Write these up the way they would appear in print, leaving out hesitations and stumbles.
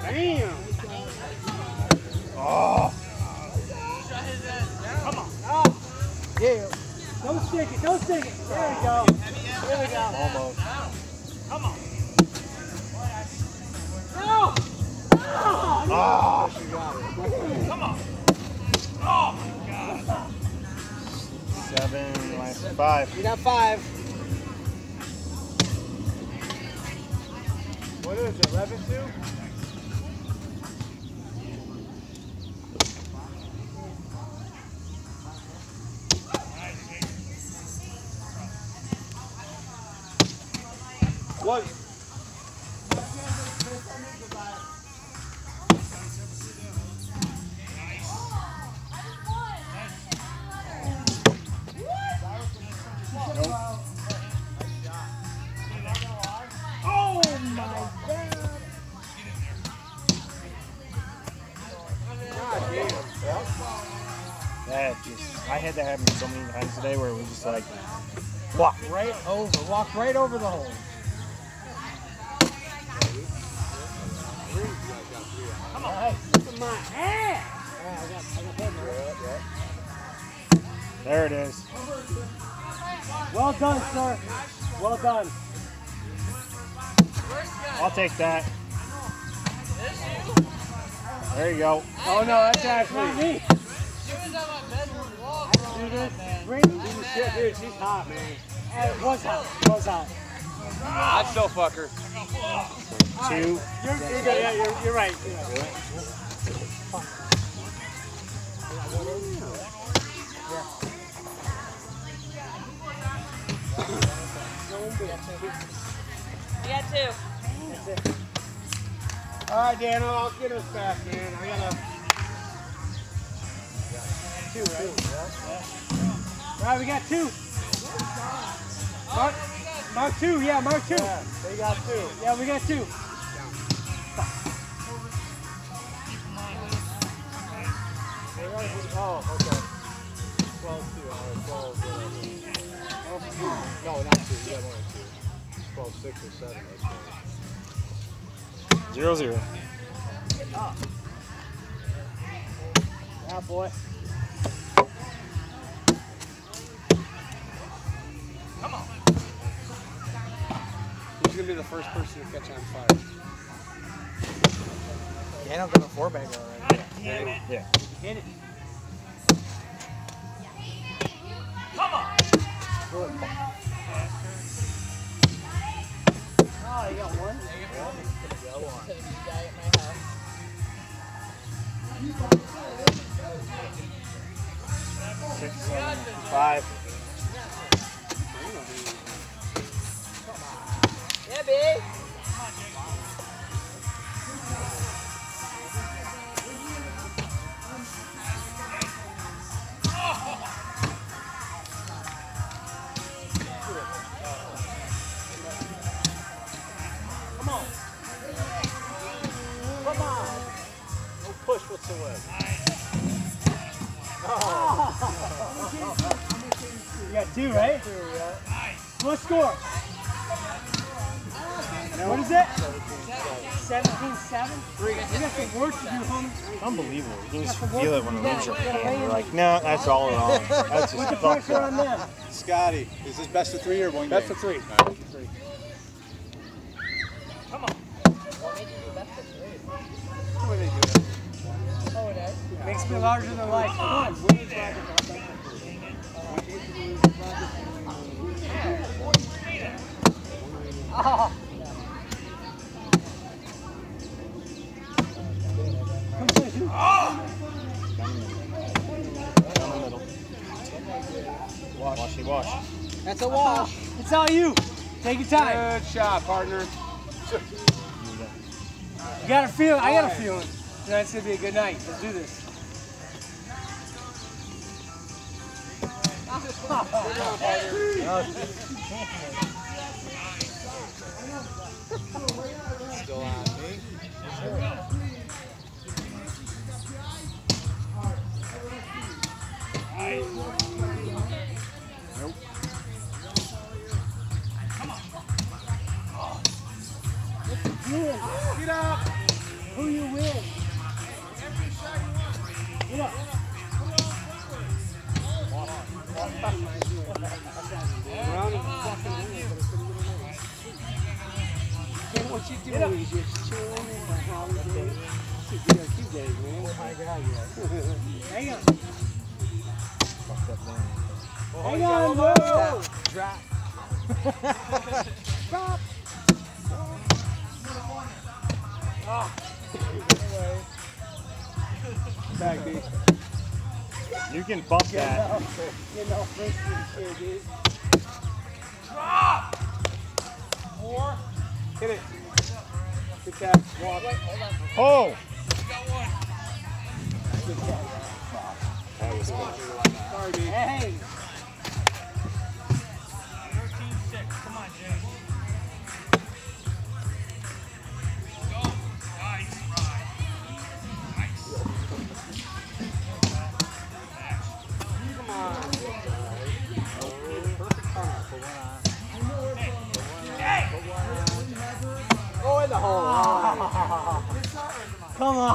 Damn. Oh. Come on. Oh. Yeah. Don't stick it. Don't stick it. There we go. There we go. Almost. Come on. No. Oh. Come on. Oh my God. 7 minus 5. You got 5. What is it? 11-2? What? Oh my God. That just, I had that happen so many times today where it was just like, walk right over, walk right over the hole. Come on. Nice. Look at my ass. There it is. Well done, sir. Well done. I'll take that. There you go. Oh no, that's actually me. Dude, this shit, dude, she's hot, man. It was hot. It was hot. I'd still fuck her. 2. You're good. Yeah, you're right. You're right. You got 2. All right, Dan, I'll get us back, man. I gotta. 2, right? All right, we got 2. Mark 2, yeah, Mark 2. Yeah, they got 2. Yeah, we got 2. Oh, okay. 12-2. 12, no, not 2. You got only 2. 12-6 or 7. That's 0-0. Yeah, boy. Come on. Who's gonna be the first person to catch on fire? Dan will go to 4-bagger already. Yeah. Hit it. Come on. Good. Oh, you got 1? Six, 5. Yeah, B. Come on. Come on. No push whatsoever. You got 2, right? 2, yeah. What score? What is it? 17-7? We got some work to do, homie. Unbelievable. You can just feel it when it leaves your hand. You're like, no, that's all wrong. That's Put just the fucked pressure on up. them. Scotty, is this best of 3 or 1 game? Best of 3. Come on. What do they do? Oh, it is. Makes me larger than life. Come on. Oh. Come play, dude. Down the middle. Washy wash. That's a wash. It's all you. Take your time. Good shot, partner. You got a feeling. I got a feeling. Tonight's gonna be a good night. Let's do this. Still on me. Nope. Get up. Who you win? Get up. Round of fucking and what you do is just chilling in the holidays. It's a few days, man. Oh my God, yeah. Hang on. Hang on, whoa! Drop. Stop! Back, B. You can bump that. You know, frisky shit, dude. Drop! Four. Hit it. Good tap. Walk. Oh! Good tap. That was cool. Sorry, B. Hey! 13-6. Come on, James. Go. Nice ride. Nice. Come on. Perfect corner for one eye. Hey! Go in the hole. Come on!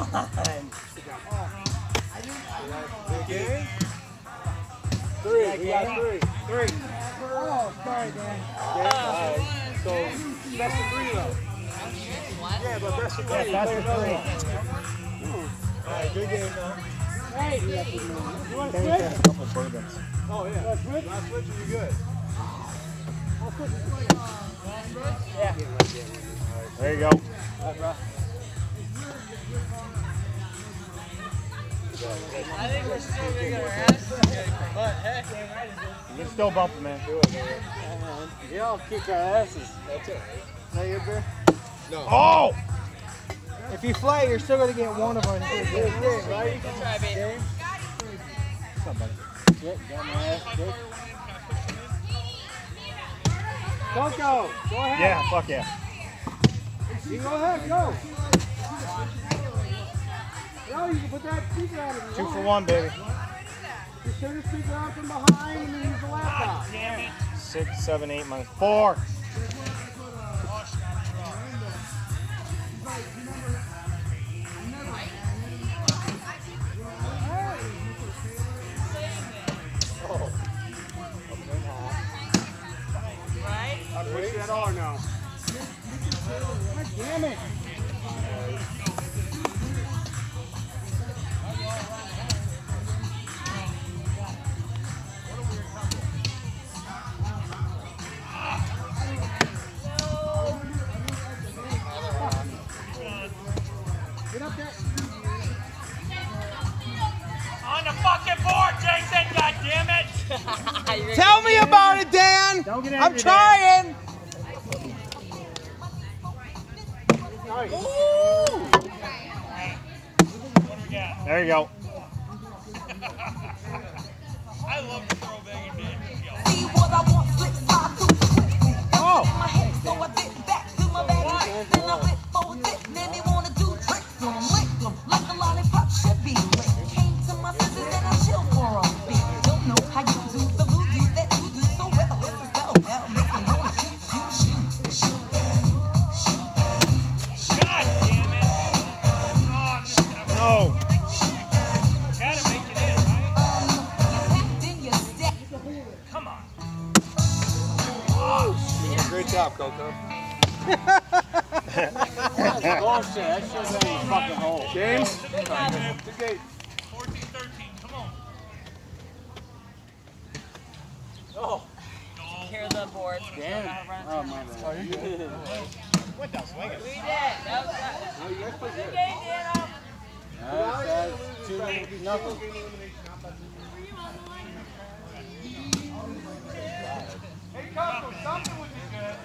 Big game. Three. We got three. Three. Oh, sorry, Dan. Alright. So, best of three, though. Yeah, but best of three. Yeah, best of three. Alright, good game, though. Hey! You want to Kenny's switch? had a couple bourbons. Oh, yeah. Let's switch. Last switch, you good. I'll switch. There you go. Alright, bro. I think we're still making our asses kicked, but heck. You can still bump it, man. Yeah, I'll kick our asses. That's it. Is that your beer? No. Oh! If you fly, you're still going to get one of our Right? You can Try, baby. Somebody. Shit, got my ass kicked. Don't go. Go ahead. Yeah, fuck yeah. You go ahead. Go. No, you can put that speaker on if you 2 want. for 1, baby. Just turn the speaker on from behind and then use the laptop. Damn it. 6, 7, 8, minus 4. Right? I'll push that R now. God damn it! Get up there. On the fucking board, Jason, goddammit! Tell me about it, Dan! Don't get I'm angry, trying! What do we got? There you go. I love the throwback and Oh! God damn it! Oh, No! gotta make it in, right? Come on. Great job, Coco. That's bullshit. That shit's in the fucking hole. James? Good game. 14-13, come on. Oh. Here's the board. Damn. Oh, my bad. What the swing it? We did. That was Oh, you guys played good good. game, Dano. That's 2-0. Hey, Coco, something would be good.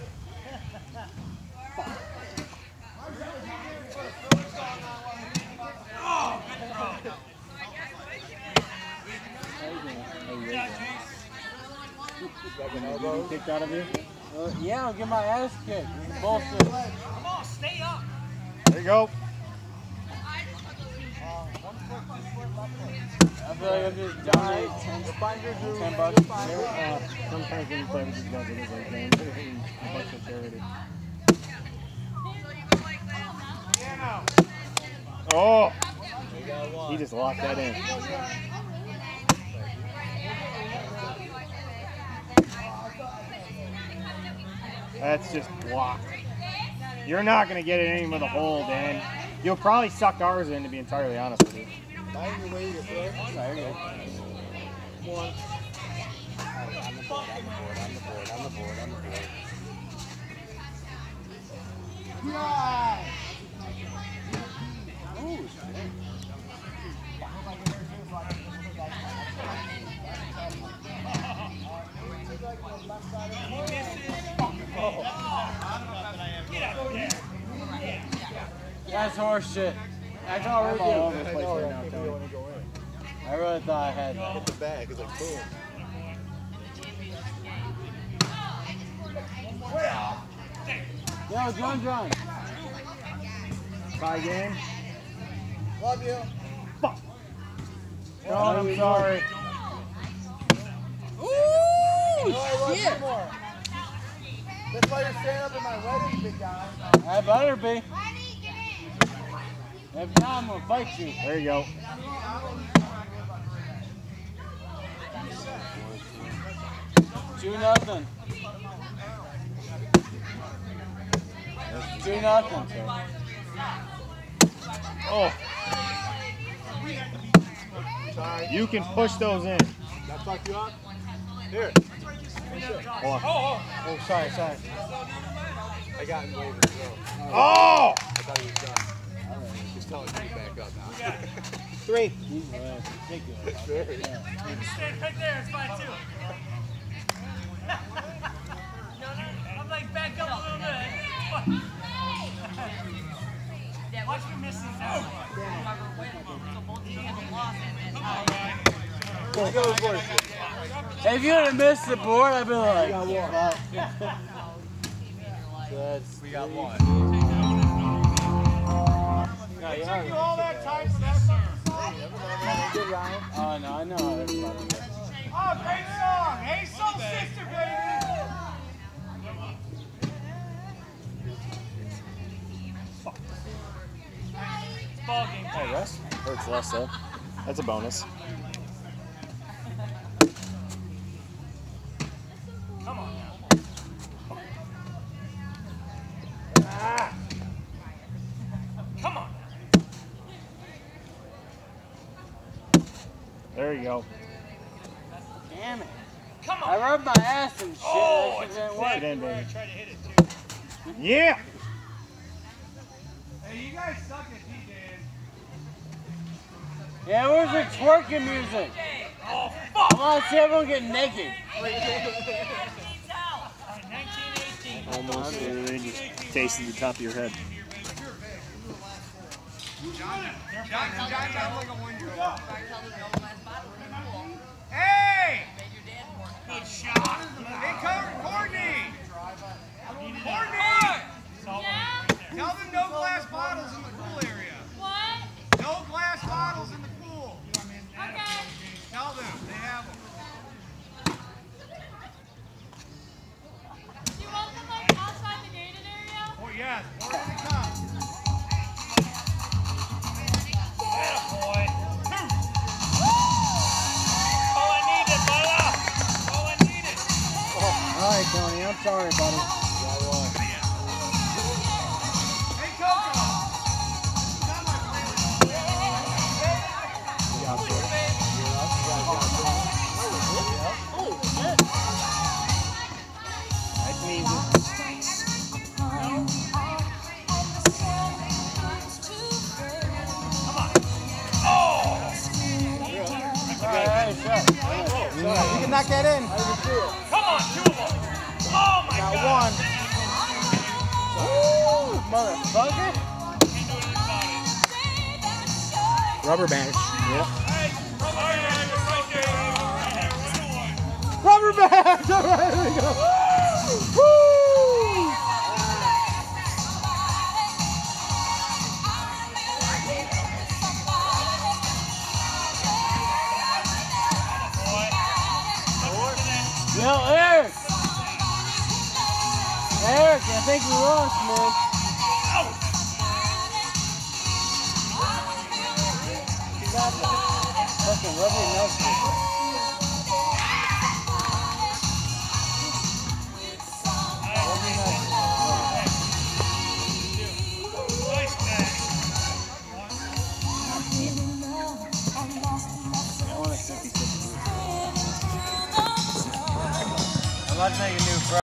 Kicked out of you? Yeah, I'll get my ass kicked. Bullshit. Come on, stay up. There you go. I feel like I'm just donate 10 $10. Sometimes when you play with these guys, it is like a bunch of charity. Yeah, no. Oh! He just locked that in. That's just blocked. You're not going to get it in with a hole, Dan. You'll probably suck ours in, to be entirely honest with you. Find your way to throw. Sorry, good. One. On the board. Yeah. Oh, shit. That's horse shit. That's all we're doing. All over the place right now, Tony. I really thought I had that. Hit the bag. It's like boom. Yo, John. Tie game. Love you. Fuck. No, I'm sorry. Ooh, shit. More. That's why you're staying up in my wedding, big guy. I better be. If not, I'm gonna fight you. There you go. Two nothing. 2-0. Oh. Sorry. You can push those in. That fuck you up? Here. Oh, sorry. I got him waving as well. Oh! I thought he was done. He's telling me to back up now. 3. He's ridiculous. It's very. You can stand right there, it's fine too. I'm like, back up a little bit. Watch me miss these out. If you would have missed the board, I'd be like, fuck. We got one. It took you all that time for that song. Oh, no, I know how everybody gets. Oh, great song. Hey, Soul Sister, baby. Ball game. Hey, rest. Hurts less, though. That's a bonus. Come on now. Come on. There you go. Damn it. Come on. I rubbed my ass and shit. Oh, That shit didn't Get work. in, baby. I tried to hit it too. Yeah! Hey, you guys suck at DJing. Yeah, where's the twerking music? Oh, I fuck. want to see everyone get naked. 1918. Almost. And just tasted the top of your head. Hey! Good shot. Hey, Courtney! Courtney! Tell them no glass bottles in the pool area. What? No glass bottles in the pool. Okay. Tell them. They have them. Do you want them like outside the gated area? Oh, yes. Pour in the cup. Boy. All I needed, Bella. All I needed. All right, Tony. I'm sorry, buddy. Hey, Coco. Nice and easy. Hey, shut. You can knock that in. Come on, 2 of them. Oh, my Got God. one. Woo, motherfucker. Can't do anything about it. Rubber band. Yep. Hey, right there. Rubber bands. All right, here we go. Woo! Yo, Eric. Eric, I think we lost, man. rub your nose with it. I'm about to make a new